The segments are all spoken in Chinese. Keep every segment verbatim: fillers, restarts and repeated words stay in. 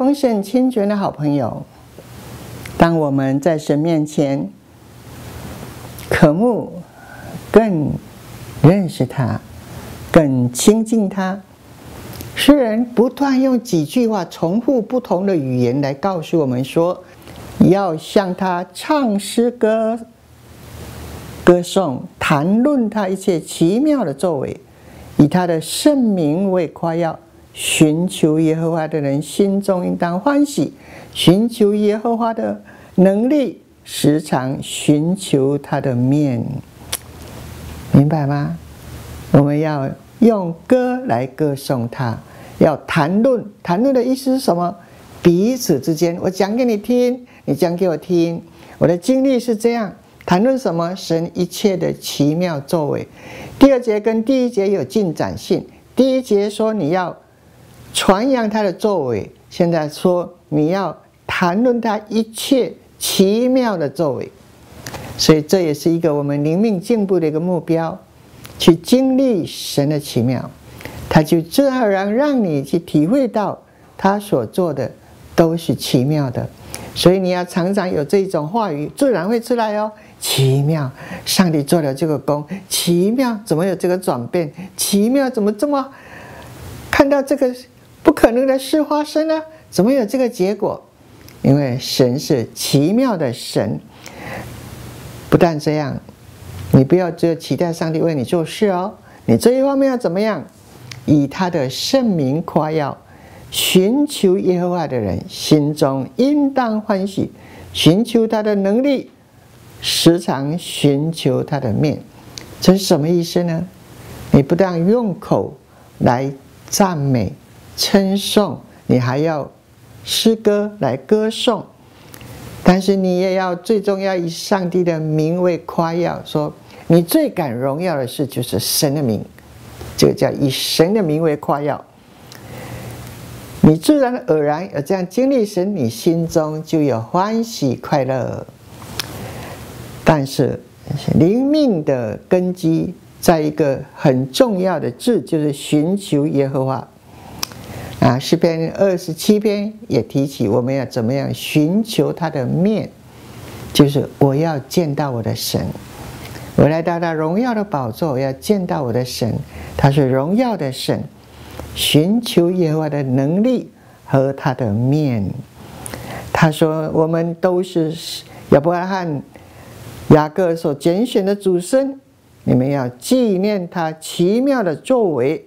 丰盛清泉的好朋友，当我们在神面前渴慕更认识他，更亲近他，诗人不断用几句话重复不同的语言来告诉我们说，要向他唱诗歌、歌颂、谈论他一切奇妙的作为，以他的圣名为夸耀。寻求耶和华的人心中应当欢喜，寻求耶和华的能力，时常寻求他的面。明白吗？我们要用歌来歌颂他，要谈论。谈论的意思是什么？彼此之间，我讲给你听，你讲给我听，我的经历是这样。谈论什么？神一切的奇妙作为。第二节跟第一节有进展性。第一节说你要传扬他的作为，现在说你要谈论他一切奇妙的作为。所以这也是一个我们灵命进步的一个目标，去经历神的奇妙，他就自然而然让你去体会到他所做的都是奇妙的。所以你要常常有这种话语，自然会出来哦。奇妙，上帝做了这个工，奇妙，怎么有这个转变？奇妙，怎么这么看到这个不可能的事发生呢？怎么有这个结果？因为神是奇妙的神。不但这样，你不要只有期待上帝为你做事哦，你这一方面要怎么样？以他的圣名夸耀，寻求耶和华的人心中应当欢喜，寻求他的能力，时常寻求他的面。这是什么意思呢？你不但用口来赞美称颂，你还要诗歌来歌颂，但是你也要最重要以上帝的名为夸耀，说你最感荣耀的事就是神的名，这个叫以神的名为夸耀。你自然而然有这样经历神，你心中就有欢喜快乐。但是灵命的根基在一个很重要的字，就是寻求耶和华啊。诗篇二十七篇也提起我们要怎么样寻求他的面，就是我要见到我的神，我来到他荣耀的宝座，我要见到我的神，他是荣耀的神。寻求耶和华的能力和他的面。他说我们都是亚伯拉罕、雅各所拣选的子孙，你们要纪念他奇妙的作为。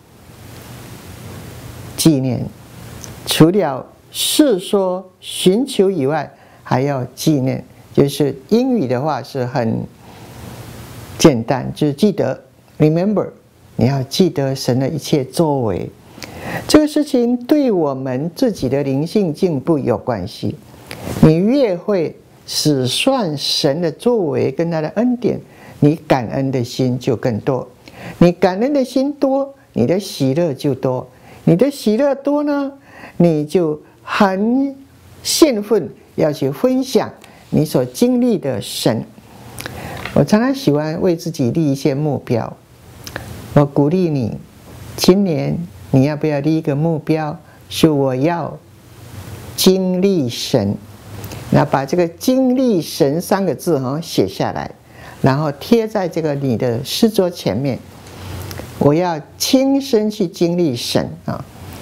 纪念，除了是说寻求以外，还要纪念。就是英语的话是很简单，就是记得 remember， 你要记得神的一切作为。这个事情对我们自己的灵性进步有关系。你越会数算神的作为跟他的恩典，你感恩的心就更多。你感恩的心多，你的喜乐就多。你的喜乐多呢，你就很兴奋要去分享你所经历的神。我常常喜欢为自己立一些目标。我鼓励你，今年你要不要立一个目标，是我要经历神。那把这个经历神三个字写下来，然后贴在这个你的诗桌前面。我要亲身去经历神啊！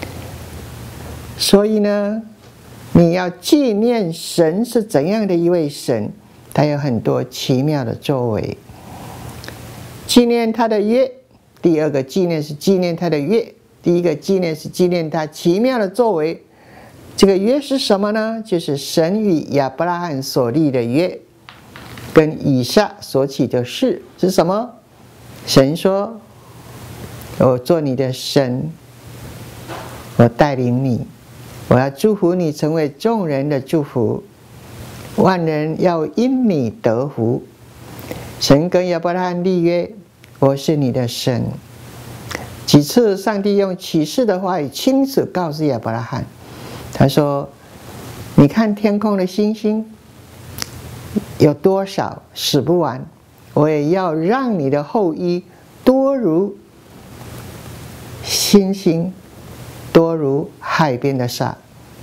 所以呢，你要纪念神是怎样的一位神，他有很多奇妙的作为。纪念他的约，第二个纪念是纪念他的约，第一个纪念是纪念他奇妙的作为。这个约是什么呢？就是神与亚伯拉罕所立的约，跟以撒所起的誓是什么？神说，我做你的神，我带领你，我要祝福你成为众人的祝福，万人要因你得福。神跟亚伯拉罕立约，我是你的神。几次上帝用启示的话语亲自告诉亚伯拉罕，他说，你看天空的星星有多少，数不完，我也要让你的后裔多如星星，多如海边的沙。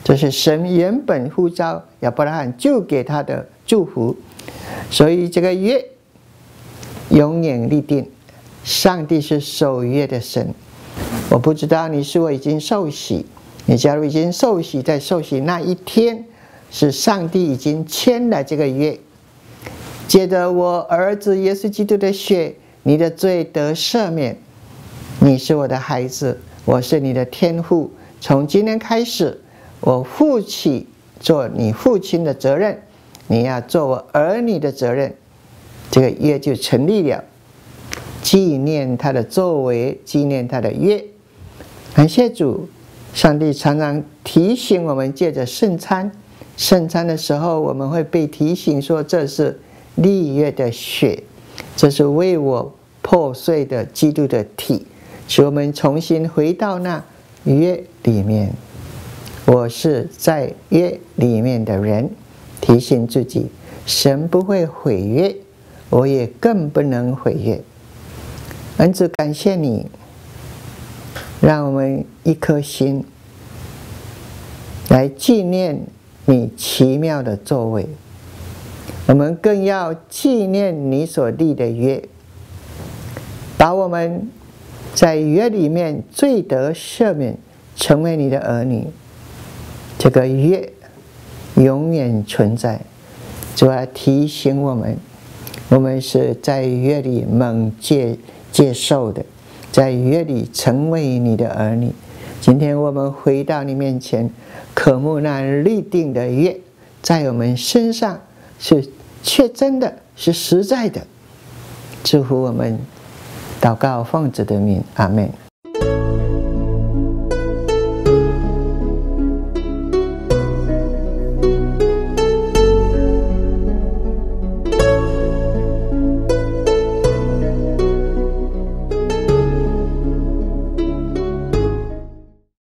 这是神原本呼召亚伯拉罕就给他的祝福。所以这个约永远立定，上帝是守约的神。我不知道你是否已经受洗，你假如已经受洗，在受洗那一天是上帝已经签了这个约，借着我儿子耶稣基督的血，你的罪得赦免，你是我的孩子，我是你的天父，从今天开始我负起做你父亲的责任，你要做我儿女的责任，这个约就成立了，纪念他的作为，纪念他的约。感谢主，上帝常常提醒我们，借着圣餐，圣餐的时候我们会被提醒说，这是立约的血，这是为我破碎的基督的体，使我们重新回到那约里面。我是在约里面的人，提醒自己，神不会毁约，我也更不能毁约。恩主，感谢你，让我们一颗心来纪念你奇妙的作为，我们更要纪念你所立的约，把我们在约里面罪得赦免，成为你的儿女。这个约永远存在，主要提醒我们，我们是在约里蒙接接受的，在约里成为你的儿女。今天我们回到你面前，渴慕那立定的约在我们身上是确真的，是实在的。祝福我们，祷告奉主的名，阿们。